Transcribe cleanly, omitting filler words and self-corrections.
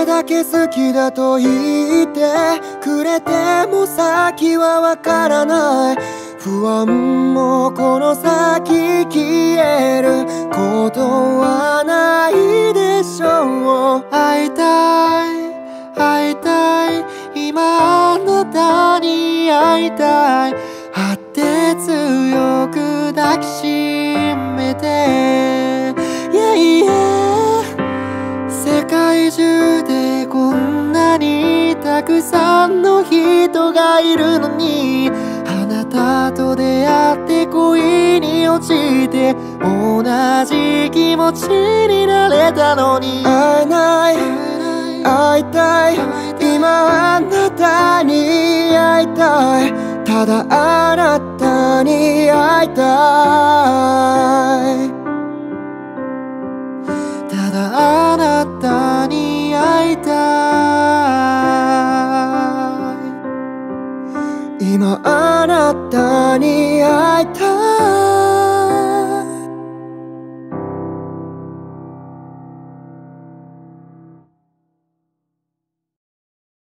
れだけ好きだと言ってくれても先はわからない。不安もこの先消えることはないでしょう。会いたい会いたい、今あなたに会いたい。会って強く抱きしめて、yeah, yeah。 世界中でこんなにたくさんの人がいるのに、あなたと出会って恋に落ちて同じ気持ちになれたのに、会えない会いたい、今あなたに会いたい。ただあなたに会いたい。ただあなたに会いたい。今あなたに会いたい。